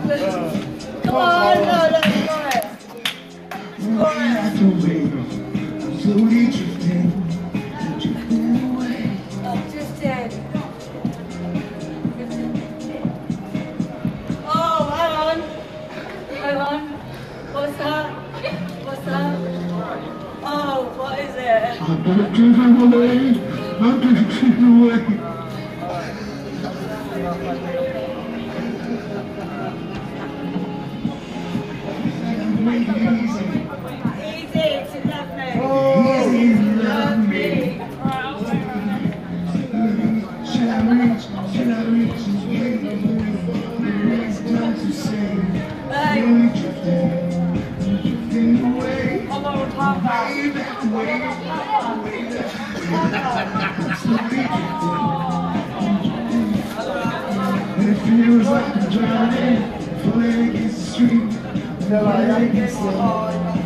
Come on, no, score it. Score it. I'm just dead. Oh, hang on. Hang on. What's that? What's that? Oh, what is it? I'm gonna give him away. I'm gonna give him away. Easy to love me. Oh, easy to love me. Should I reach? Should I reach? It's time to say. Hey. Drifting away. I'm on Papa. Way back, way back, way back. And it feels like I'm drowning, falling against the street, falling against the